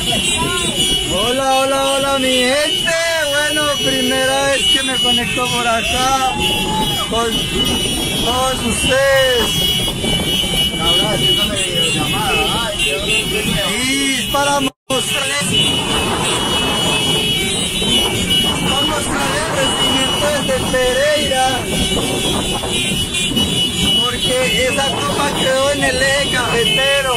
Hola, hola, hola mi gente. Bueno, primera vez que me conecto por acá con todos ustedes. Ahora haciéndole videollamada. Y para mostrarles el rendimiento desde Pereira. Porque esa copa quedó en el eje cafetero.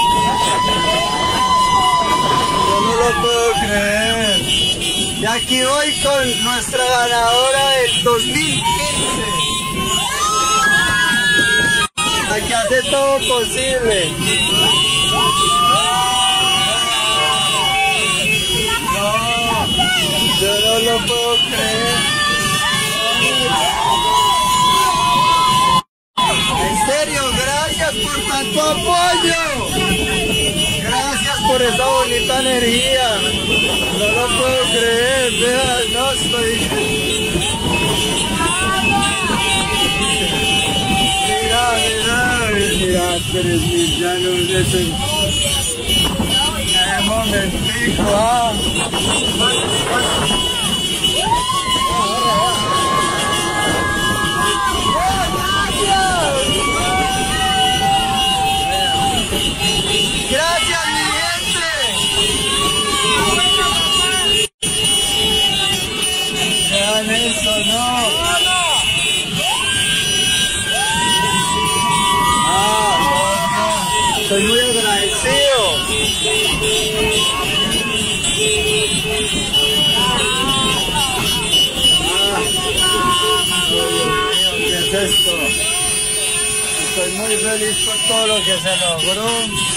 Yo no lo puedo creer. Y aquí voy con nuestra ganadora del 2015. La que hace todo posible. No, yo no lo puedo creer. En serio, gracias por tanto apoyo. Gracias por esa bonita energía. No lo puedo creer, vean, no estoy... Mira, 3.000 ya no es el momentico, Gracias, mi gente. Vean eso, no. Estoy muy agradecido. ¿Qué es esto? Estoy muy feliz por todo lo que se logró.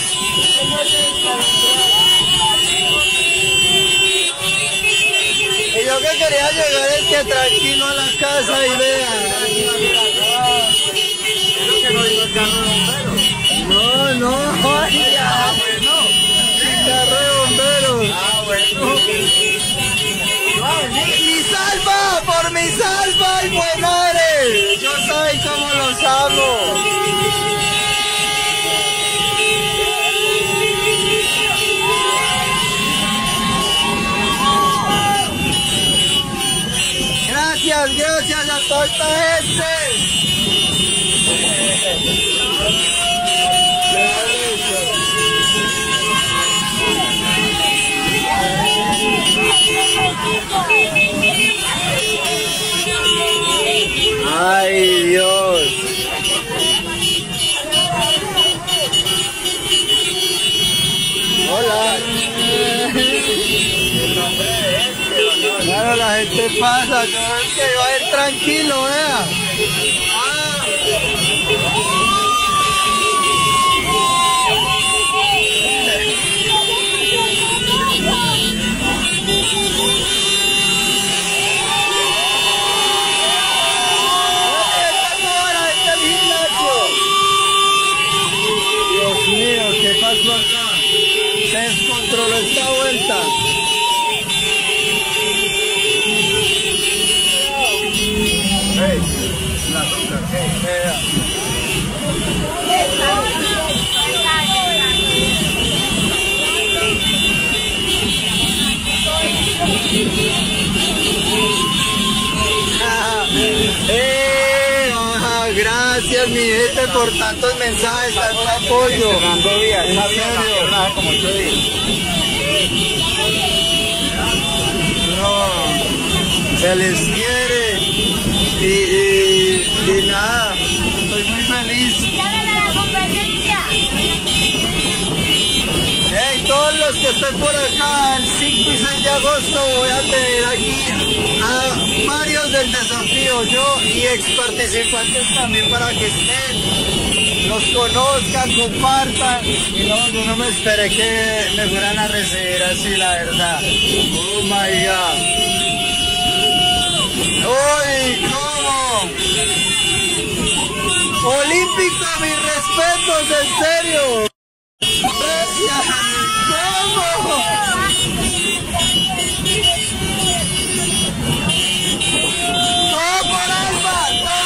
Y yo que quería llegar es que tranquilo a la casa y vean. No, vaya. Carro de bomberos. Mi salva, por mi salva y buenare. Yo soy como los amo. Gracias a toda esta gente. Ay, Dios. Hola. Claro, la gente pasa, yo es que va a ir tranquilo, vea. Dios mío, ¿qué pasó acá? Se descontroló esta vuelta. Gracias mi gente por tantos mensajes, tanto apoyo. En serio. Como 8 días. No, se les quiere y nada, estoy muy feliz. Hey, todos los que estén por acá, el 5 y 6 de agosto voy a tener aquí a varios del desafío, yo y ex participantes también para que estén, los conozcan, compartan. Y no, yo no me esperé que me fueran a recibir así, la verdad. Oh my God. ¡Uy! ¿Cómo? Olímpico, mis respetos, en serio. Gracias. ¿Cómo? Todo por Alfa,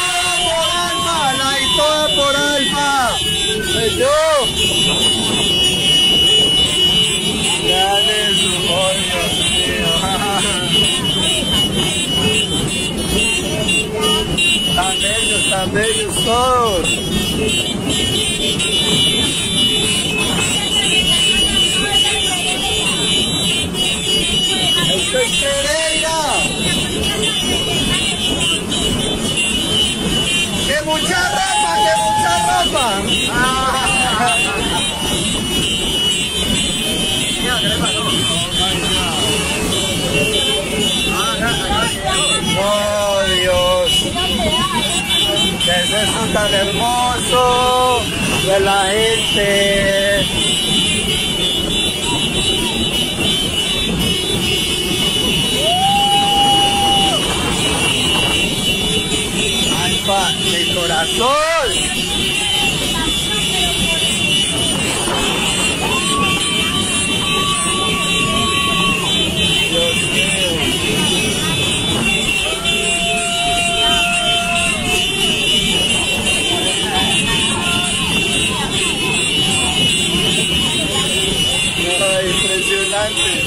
y toda por Alfa. Pues yo. Ya tan hermoso de la gente. Alfa de corazón. Dios mío. Ay, impresionante.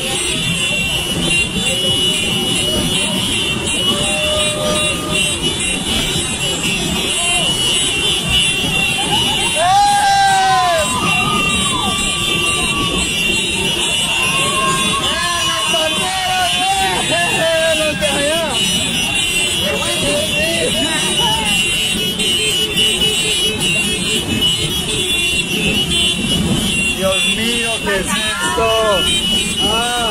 Dios mío, ¿qué es esto? Ah.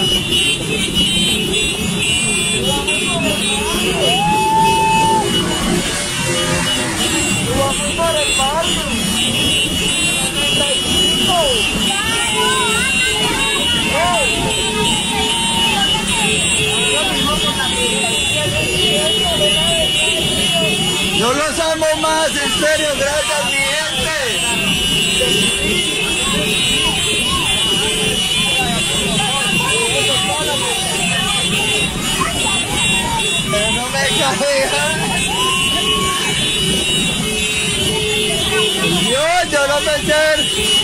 Vamos para el barrio. Yo los amo más, en serio, gracias mi gente. No me caiga. Yo no me quiero.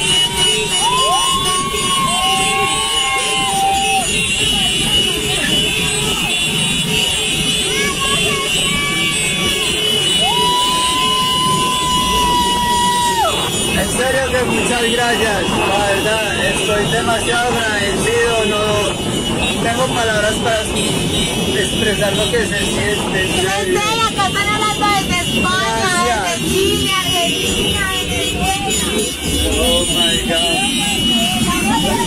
En serio que muchas gracias, la verdad, estoy demasiado agradecido, no tengo palabras para expresar lo que se siente. En serio, que están hablando desde España, desde Chile, Argentina, Venezuela. Oh my God.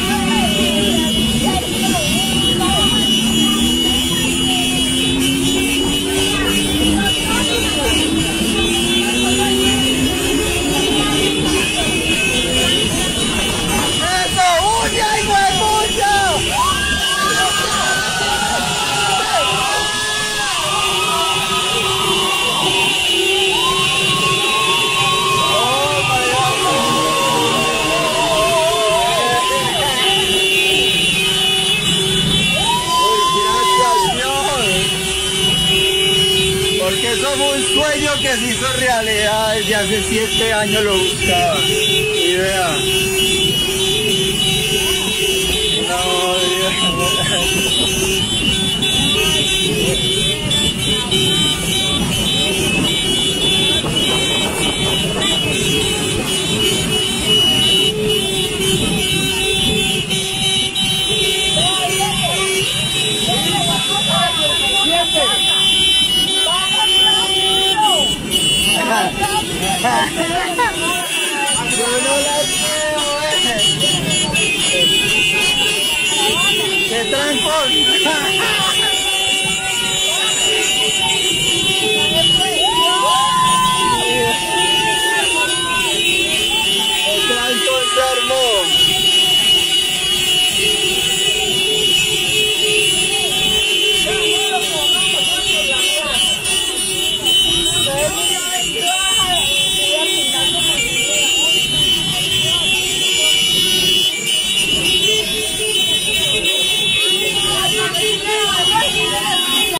Porque eso fue un sueño que se hizo realidad desde hace 7 años lo buscaba. Y vea.